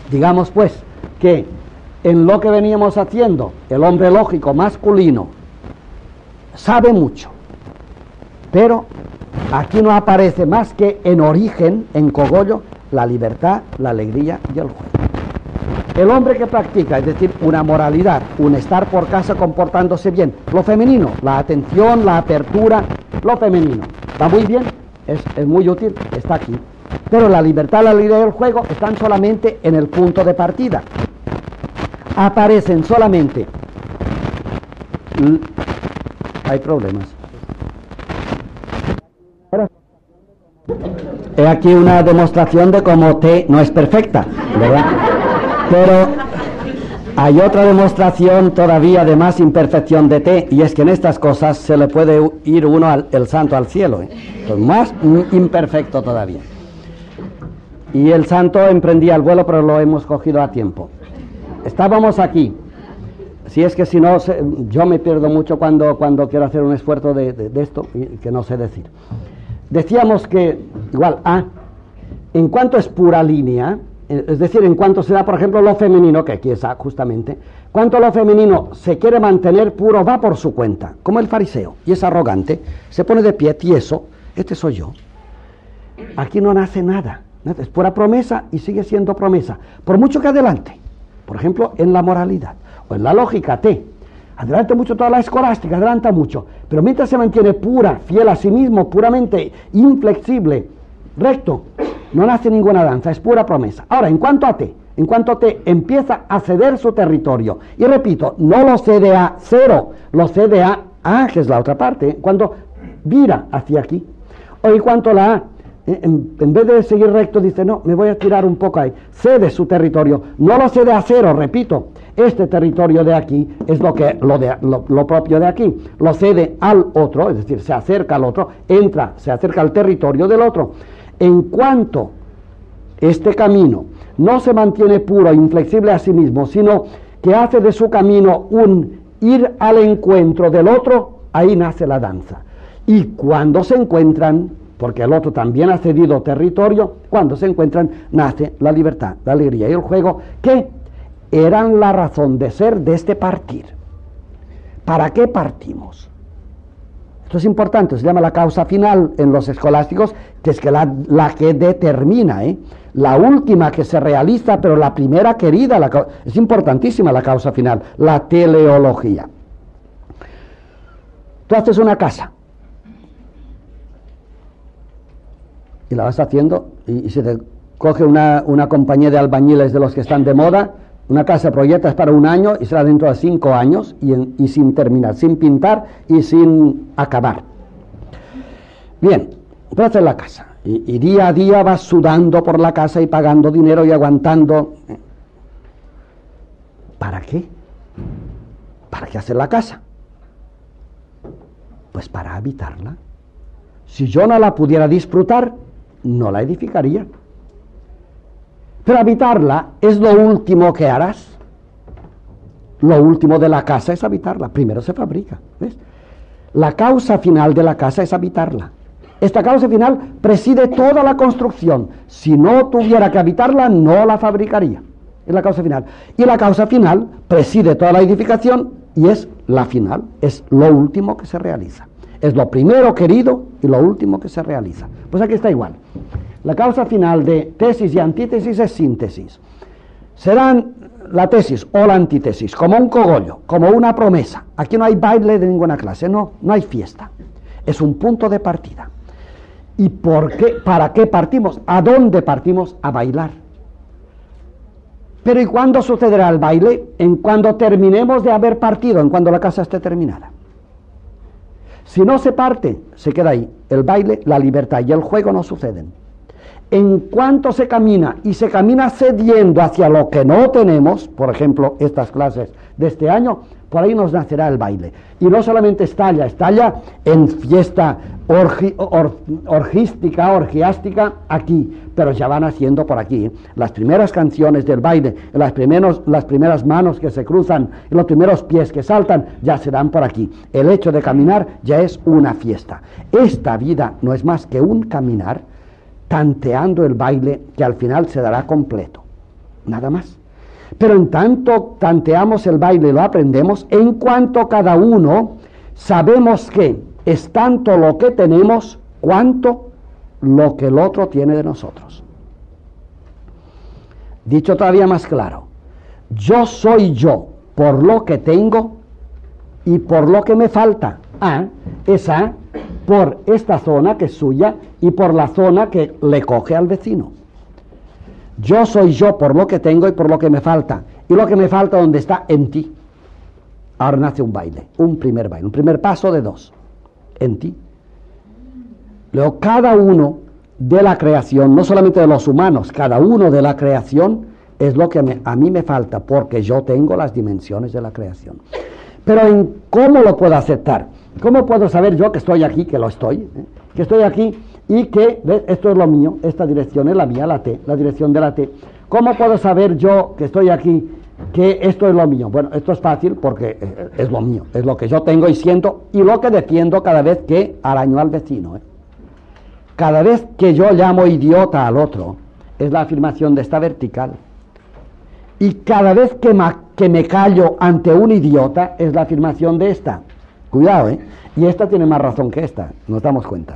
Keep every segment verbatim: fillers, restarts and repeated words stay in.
Digamos pues que en lo que veníamos haciendo, el hombre lógico masculino sabe mucho, pero aquí no aparece más que en origen, en cogollo, la libertad, la alegría y el juego. El hombre que practica, es decir, una moralidad, un estar por casa comportándose bien, lo femenino, la atención, la apertura, lo femenino, está muy bien, es, es muy útil, está aquí. Pero la libertad, la alegría y el juego están solamente en el punto de partida. Aparecen solamente... Hay problemas. He aquí una demostración de cómo T no es perfecta, ¿verdad? Pero hay otra demostración todavía de más imperfección de T, y es que en estas cosas se le puede ir uno al el santo al cielo, ¿eh? Entonces, más imperfecto todavía. Y el santo emprendía el vuelo, pero lo hemos cogido a tiempo. Estábamos aquí. Si es que si no, se, yo me pierdo mucho cuando, cuando quiero hacer un esfuerzo de, de, de esto, y que no sé decir. Decíamos que, igual, A, en cuanto es pura línea, es decir, en cuanto se da, por ejemplo, lo femenino, que aquí es A justamente, cuanto lo femenino se quiere mantener puro, va por su cuenta, como el fariseo, y es arrogante, se pone de pie, tieso, este soy yo. Aquí no nace nada, es pura promesa y sigue siendo promesa, por mucho que adelante, por ejemplo, en la moralidad, o en la lógica T, adelanta mucho toda la escolástica, adelanta mucho, pero mientras se mantiene pura, fiel a sí mismo, puramente inflexible, recto, no nace ninguna danza, es pura promesa. Ahora, en cuanto a T, en cuanto a T empieza a ceder su territorio, y repito, no lo cede a cero, lo cede a A, que es la otra parte, cuando vira hacia aquí. O en cuanto a la A, en, en vez de seguir recto, dice, no, me voy a tirar un poco ahí, cede su territorio, no lo cede a cero, repito, este territorio de aquí es lo, que, lo, de, lo, lo propio de aquí, lo cede al otro, es decir, se acerca al otro, entra, se acerca al territorio del otro. En cuanto este camino no se mantiene puro, inflexible a sí mismo, sino que hace de su camino un ir al encuentro del otro, ahí nace la danza. Y cuando se encuentran, porque el otro también ha cedido territorio, cuando se encuentran nace la libertad, la alegría y el juego, que eran la razón de ser de este partir. ¿Para qué partimos? Esto es importante, se llama la causa final en los escolásticos, que es que la, la que determina, ¿eh? La última que se realiza, pero la primera querida, la, es importantísima la causa final, la teleología. Tú haces una casa, y la vas haciendo, y, y se te coge una, una compañía de albañiles de los que están de moda, una casa proyectas para un año y será dentro de cinco años y, en, y sin terminar, sin pintar y sin acabar. Bien, tú haces la casa y, y día a día vas sudando por la casa y pagando dinero y aguantando. ¿Para qué? ¿Para qué hacer la casa? Pues para habitarla. Si yo no la pudiera disfrutar, no la edificaría. Pero habitarla es lo último que harás. Lo último de la casa es habitarla. Primero se fabrica, ¿ves? La causa final de la casa es habitarla. Esta causa final preside toda la construcción. Si no tuviera que habitarla, no la fabricaría. Es la causa final. Y la causa final preside toda la edificación y es la final. Es lo último que se realiza. Es lo primero querido y lo último que se realiza. Pues aquí está igual. La causa final de tesis y antítesis es síntesis. Serán la tesis o la antítesis como un cogollo, como una promesa. Aquí no hay baile de ninguna clase, no, no hay fiesta. Es un punto de partida. ¿Y por qué? ¿Para qué partimos? ¿A dónde partimos? A bailar. Pero ¿y cuándo sucederá el baile? En cuando terminemos de haber partido, en cuando la casa esté terminada. Si no se parte, se queda ahí. El baile, la libertad y el juego no suceden. En cuanto se camina, y se camina cediendo hacia lo que no tenemos, por ejemplo, estas clases de este año, por ahí nos nacerá el baile. Y no solamente estalla, estalla en fiesta orgi, or, orgística, orgiástica, aquí, pero ya van haciendo por aquí. ¿eh? Las primeras canciones del baile, las, primeros, las primeras manos que se cruzan, los primeros pies que saltan, ya se dan por aquí. El hecho de caminar ya es una fiesta. Esta vida no es más que un caminar, tanteando el baile que al final se dará completo. nada más. Pero en tanto tanteamos el baile y lo aprendemos, en cuanto cada uno sabemos que es tanto lo que tenemos cuanto lo que el otro tiene de nosotros. Dicho todavía más claro, yo soy yo por lo que tengo y por lo que me falta. A es A por esta zona que es suya y por la zona que le coge al vecino. Yo soy yo por lo que tengo y por lo que me falta. Y lo que me falta, ¿dónde está? En ti. Ahora nace un baile, un primer baile, un primer paso de dos. En ti. Luego, cada uno de la creación, no solamente de los humanos, cada uno de la creación es lo que me, a mí me falta, porque yo tengo las dimensiones de la creación. Pero en cómo lo puedo aceptar, cómo puedo saber yo que estoy aquí, que lo estoy, ¿eh? que estoy aquí y que ¿ves? Esto es lo mío, esta dirección es la mía, la T, la dirección de la T. ¿Cómo puedo saber yo que estoy aquí, que esto es lo mío? Bueno, esto es fácil porque es lo mío, es lo que yo tengo y siento y lo que defiendo cada vez que araño al vecino. ¿eh? Cada vez que yo llamo idiota al otro, es la afirmación de esta vertical. Y cada vez que me, que me callo ante un idiota, es la afirmación de esta. Cuidado, ¿eh? Y esta tiene más razón que esta, nos damos cuenta.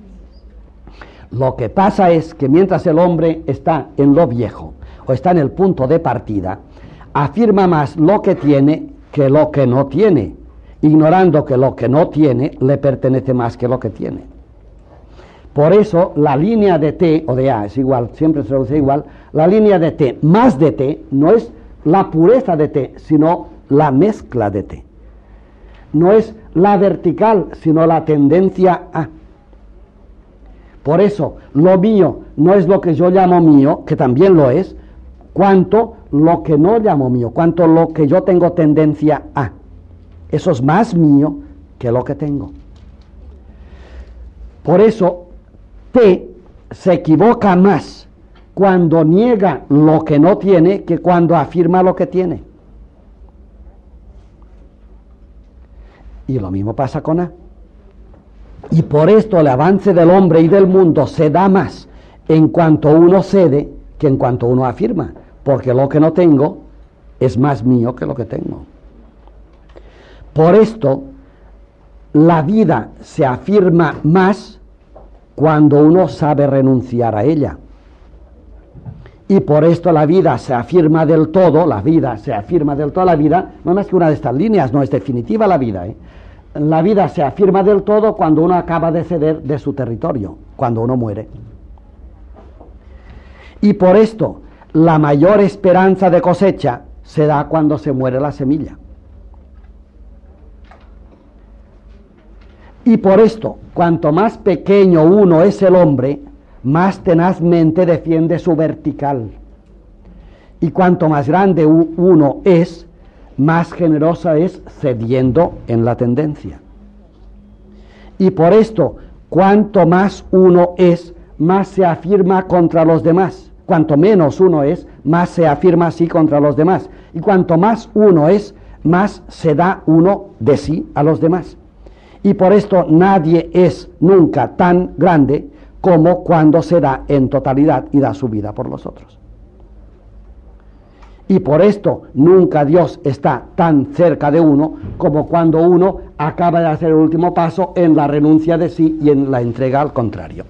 Lo que pasa es que mientras el hombre está en lo viejo, o está en el punto de partida, afirma más lo que tiene que lo que no tiene, ignorando que lo que no tiene le pertenece más que lo que tiene. Por eso la línea de T o de A es igual, siempre se traduce igual, la línea de T más de T no es la pureza de T, sino la mezcla de T. No es la vertical, sino la tendencia a. Por eso, lo mío no es lo que yo llamo mío, que también lo es, cuanto lo que no llamo mío, cuanto lo que yo tengo tendencia a. Eso es más mío que lo que tengo. Por eso, T se equivoca más cuando niega lo que no tiene que cuando afirma lo que tiene. Y lo mismo pasa con A. Y por esto el avance del hombre y del mundo se da más en cuanto uno cede que en cuanto uno afirma, porque lo que no tengo es más mío que lo que tengo. Por esto la vida se afirma más cuando uno sabe renunciar a ella. Y por esto la vida se afirma del todo, la vida se afirma del todo, la vida, no es más que una de estas líneas, no es definitiva la vida, ¿eh? La vida se afirma del todo cuando uno acaba de ceder de su territorio, cuando uno muere. Y por esto, la mayor esperanza de cosecha se da cuando se muere la semilla. Y por esto, cuanto más pequeño uno es el hombre, más tenazmente defiende su vertical. Y cuanto más grande uno es, más generosa es cediendo en la tendencia. Y por esto, cuanto más uno es, más se afirma contra los demás. Cuanto menos uno es, más se afirma así contra los demás. Y cuanto más uno es, más se da uno de sí a los demás. Y por esto nadie es nunca tan grande como cuando se da en totalidad y da su vida por los otros. Y por esto nunca Dios está tan cerca de uno como cuando uno acaba de hacer el último paso en la renuncia de sí y en la entrega al contrario.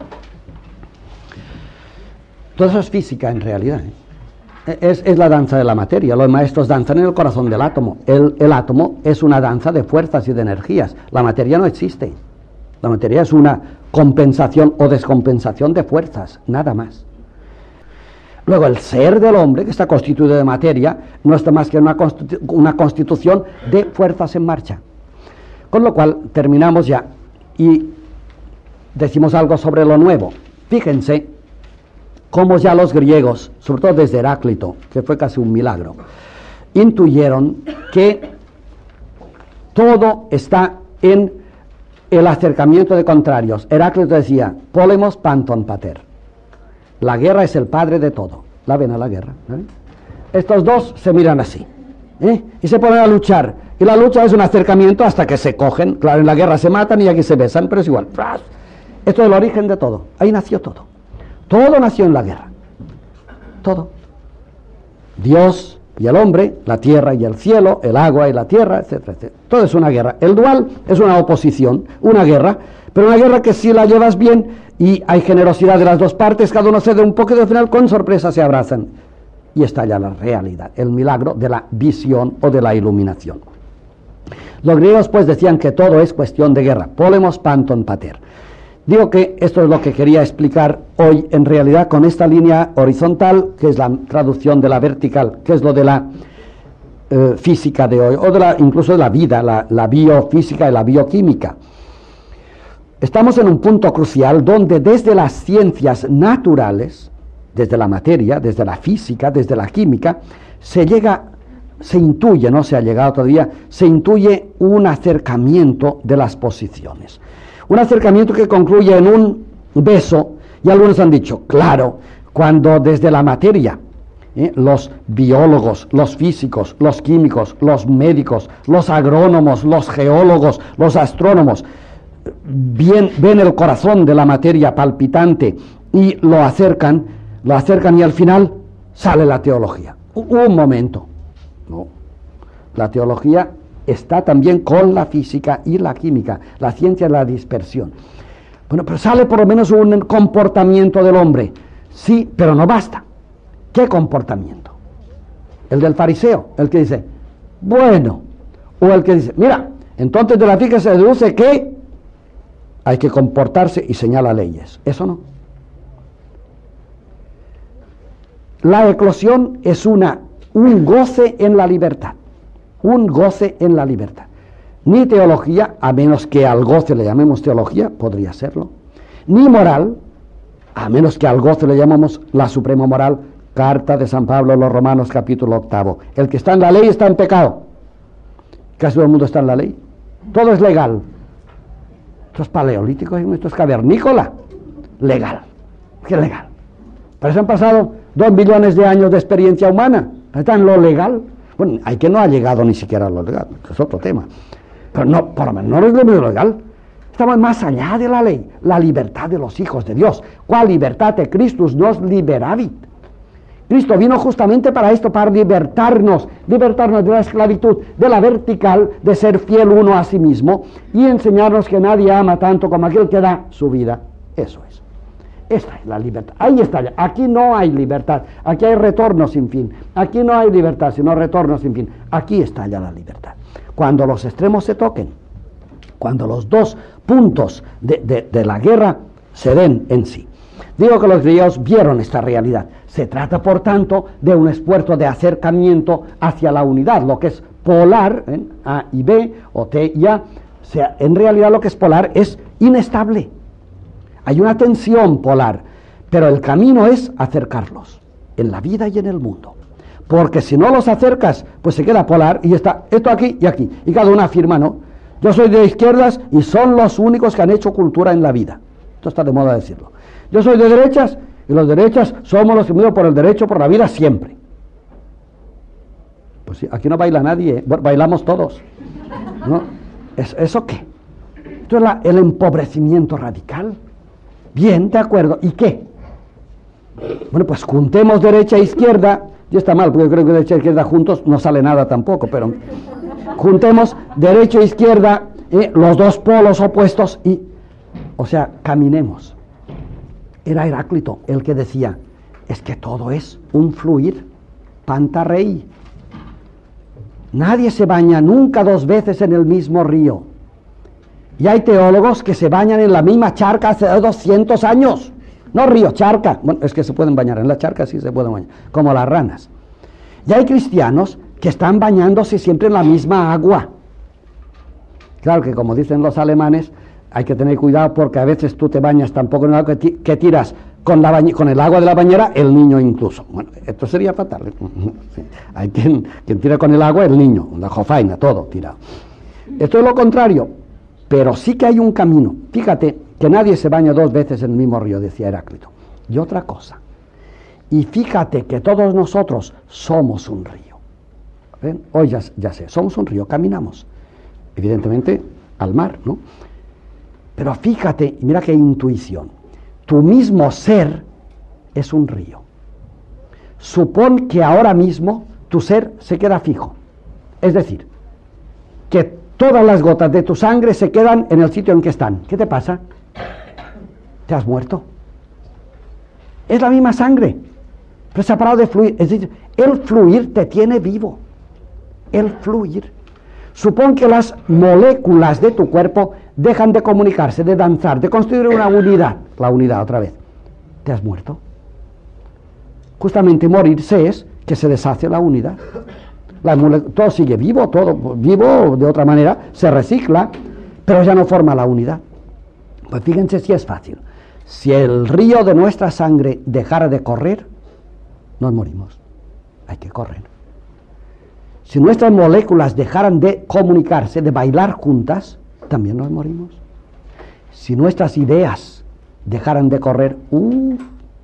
Todo eso es física en realidad, ¿eh? es, es la danza de la materia. Los maestros danzan en el corazón del átomo. El, el átomo es una danza de fuerzas y de energías. La materia no existe. La materia es una compensación o descompensación de fuerzas, nada más. Luego, el ser del hombre, que está constituido de materia, no está más que una, constitu- una constitución de fuerzas en marcha. Con lo cual, terminamos ya y decimos algo sobre lo nuevo. Fíjense cómo ya los griegos, sobre todo desde Heráclito, que fue casi un milagro, intuyeron que todo está en el acercamiento de contrarios. Heráclito decía, polemos panton pater. La guerra es el padre de todo. La ven a la guerra, ¿eh? Estos dos se miran así, ¿eh? Y se ponen a luchar. Y la lucha es un acercamiento hasta que se cogen. Claro, en la guerra se matan y aquí se besan, pero es igual. Esto es el origen de todo. Ahí nació todo. Todo nació en la guerra. Todo. Dios y el hombre, la tierra y el cielo, el agua y la tierra, etcétera, etcétera. Todo es una guerra. El dual es una oposición, una guerra, pero una guerra que si la llevas bien y hay generosidad de las dos partes, cada uno cede un poco y al final con sorpresa se abrazan. Y está ya la realidad, el milagro de la visión o de la iluminación. Los griegos pues decían que todo es cuestión de guerra, polemos panton pater. Digo que esto es lo que quería explicar hoy en realidad con esta línea horizontal, que es la traducción de la vertical, que es lo de la eh, física de hoy, o de la, incluso de la vida, la, la biofísica y la bioquímica. Estamos en un punto crucial donde desde las ciencias naturales, desde la materia, desde la física, desde la química, se llega, se intuye, no se ha llegado todavía, se intuye un acercamiento de las posiciones. Un acercamiento que concluye en un beso, y algunos han dicho, claro, cuando desde la materia, ¿eh? los biólogos, los físicos, los químicos, los médicos, los agrónomos, los geólogos, los astrónomos, bien, ven el corazón de la materia palpitante y lo acercan, lo acercan y al final sale la teología. Un momento, no, la teología está también con la física y la química, la ciencia de la dispersión. Bueno, pero sale por lo menos un comportamiento del hombre, sí, pero no basta. ¿Qué comportamiento? El del fariseo, el que dice, bueno, o el que dice, mira, entonces de la física se deduce que hay que comportarse y señala leyes. Eso no. La eclosión es una, un goce en la libertad. Un goce en la libertad. Ni teología, a menos que al goce le llamemos teología, podría serlo. Ni moral, a menos que al goce le llamamos la suprema moral, carta de San Pablo a los Romanos, capítulo octavo. El que está en la ley está en pecado. Casi todo el mundo está en la ley. Todo es legal. Esto es paleolítico, esto es cavernícola. Legal. ¿Qué legal? Pero se han pasado dos millones de años de experiencia humana. Está en lo legal. Bueno, hay que no ha llegado ni siquiera a lo legal, que es otro tema. Pero no, por lo menos no es lo legal. Estamos más allá de la ley, la libertad de los hijos de Dios. ¿Cuál libertad de Christus nos liberavit? Cristo vino justamente para esto, para libertarnos, libertarnos de la esclavitud, de la vertical, de ser fiel uno a sí mismo, y enseñarnos que nadie ama tanto como aquel que da su vida. Eso es. Esta es la libertad. Ahí está. Aquí no hay libertad. Aquí hay retorno sin fin. Aquí no hay libertad, sino retorno sin fin. Aquí está ya la libertad. Cuando los extremos se toquen, cuando los dos puntos de, de, de la guerra se den en sí. Digo que los griegos vieron esta realidad. Se trata, por tanto, de un esfuerzo de acercamiento hacia la unidad. Lo que es polar, ¿eh? A y B, o T y A, o sea, en realidad lo que es polar es inestable. Hay una tensión polar, pero el camino es acercarlos, en la vida y en el mundo. Porque si no los acercas, pues se queda polar y está esto aquí y aquí. Y cada uno afirma, no, yo soy de izquierdas y son los únicos que han hecho cultura en la vida. Esto está de moda decirlo. Yo soy de derechas y los derechas somos los que vivimos por el derecho, por la vida siempre. Pues sí, aquí no baila nadie, ¿eh? Bailamos todos, ¿no? ¿Es, ¿Eso qué? Esto es la, el empobrecimiento radical. Bien, de acuerdo. ¿Y qué? Bueno, pues juntemos derecha e izquierda. Y está mal, porque yo creo que derecha e izquierda juntos no sale nada tampoco, pero juntemos derecha e izquierda, eh, los dos polos opuestos y, o sea, caminemos. Era Heráclito el que decía, es que todo es un fluir, panta rei. Nadie se baña nunca dos veces en el mismo río. Y hay teólogos que se bañan en la misma charca hace doscientos años. No río, charca. Bueno, es que se pueden bañar en la charca, sí se pueden bañar, como las ranas. Y hay cristianos que están bañándose siempre en la misma agua. Claro que, como dicen los alemanes, hay que tener cuidado porque a veces tú te bañas tan poco en el agua que, que tiras con, la con el agua de la bañera, el niño incluso. Bueno, esto sería fatal. Sí. Hay quien, quien tira con el agua, el niño, la jofaina, todo tirado. Esto es lo contrario. Pero sí que hay un camino. Fíjate que nadie se baña dos veces en el mismo río, decía Heráclito. Y otra cosa. Y fíjate que todos nosotros somos un río. ¿Ven? Hoy ya, ya sé, somos un río, caminamos. Evidentemente al mar, ¿no? Pero fíjate, mira qué intuición. Tu mismo ser es un río. Supón que ahora mismo tu ser se queda fijo. Es decir, que todas las gotas de tu sangre se quedan en el sitio en que están. ¿Qué te pasa? Te has muerto. Es la misma sangre, pero se ha parado de fluir. Es decir, el fluir te tiene vivo. El fluir. Supón que las moléculas de tu cuerpo dejan de comunicarse, de danzar, de construir una unidad. La unidad otra vez. Te has muerto. Justamente morirse es que se deshace la unidad. La todo sigue vivo, todo vivo de otra manera, se recicla, pero ya no forma la unidad. Pues fíjense si es fácil. Si el río de nuestra sangre dejara de correr, nos morimos. Hay que correr. Si nuestras moléculas dejaran de comunicarse, de bailar juntas, también nos morimos. Si nuestras ideas dejaran de correr, uh,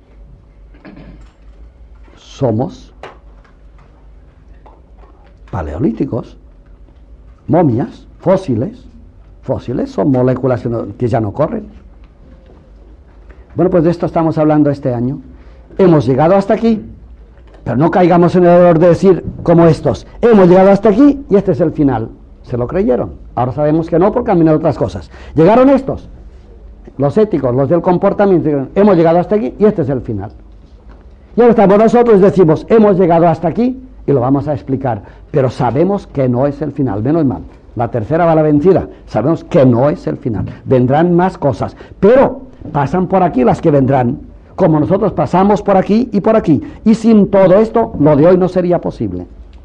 somos paleolíticos, momias, fósiles. Fósiles son moléculas que, no, que ya no corren. Bueno, pues de esto estamos hablando este año. Hemos llegado hasta aquí, pero no caigamos en el error de decir como estos. Hemos llegado hasta aquí y este es el final. Se lo creyeron. Ahora sabemos que no, porque han venido otras cosas. Llegaron estos, los éticos, los del comportamiento. Hemos llegado hasta aquí y este es el final. Y ahora estamos nosotros, decimos, hemos llegado hasta aquí y lo vamos a explicar, pero sabemos que no es el final, menos mal. La tercera va a la vencida, sabemos que no es el final. Vendrán más cosas, pero pasan por aquí las que vendrán, como nosotros pasamos por aquí y por aquí. Y sin todo esto, lo de hoy no sería posible.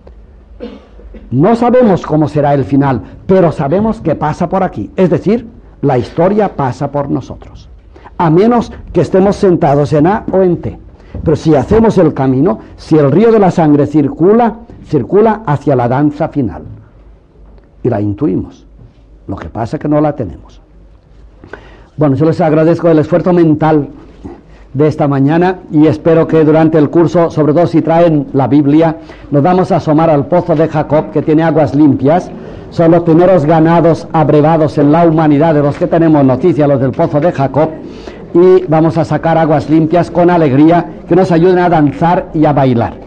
No sabemos cómo será el final, pero sabemos que pasa por aquí. Es decir, la historia pasa por nosotros. A menos que estemos sentados en A o en T. Pero si hacemos el camino, si el río de la sangre circula, circula hacia la danza final. Y la intuimos. Lo que pasa es que no la tenemos. Bueno, yo les agradezco el esfuerzo mental de esta mañana y espero que durante el curso, sobre todo si traen la Biblia, nos vamos a asomar al pozo de Jacob, que tiene aguas limpias. Son los primeros ganados abrevados en la humanidad, de los que tenemos noticia, los del pozo de Jacob, y vamos a sacar aguas limpias con alegría que nos ayuden a danzar y a bailar.